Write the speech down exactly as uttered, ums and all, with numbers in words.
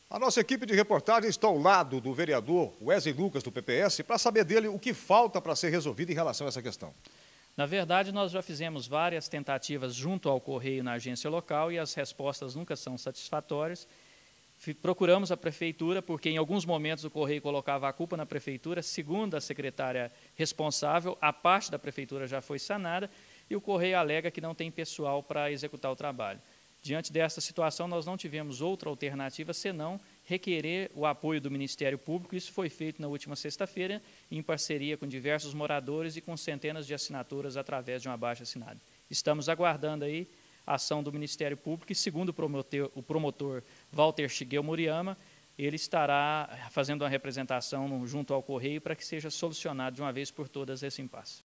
A nossa equipe de reportagem está ao lado do vereador Wesley Lucas, do P P S, para saber dele o que falta para ser resolvido em relação a essa questão. Na verdade, nós já fizemos várias tentativas junto ao Correio na agência local e as respostas nunca são satisfatórias. Procuramos a Prefeitura, porque em alguns momentos o Correio colocava a culpa na Prefeitura. Segundo a secretária responsável, a parte da Prefeitura já foi sanada e o Correio alega que não tem pessoal para executar o trabalho. Diante dessa situação, nós não tivemos outra alternativa senão requerer o apoio do Ministério Público. Isso foi feito na última sexta-feira, em parceria com diversos moradores e com centenas de assinaturas através de uma abaixo-assinado. Estamos aguardando aí a ação do Ministério Público e, segundo o promotor, o promotor Walter Shigeo Muriyama, ele estará fazendo uma representação junto ao Correio para que seja solucionado de uma vez por todas esse impasse.